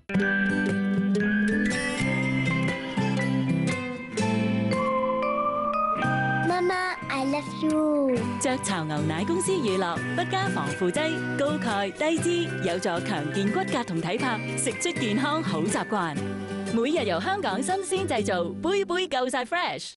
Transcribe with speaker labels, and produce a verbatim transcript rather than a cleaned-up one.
Speaker 1: 媽媽 ，I love you。
Speaker 2: 雀巢牛奶公司乳酪不加防腐劑，高鈣低脂，有助強健骨骼同體魄，食出健康好習慣。每日由香港新鮮製造，杯杯夠晒 fresh。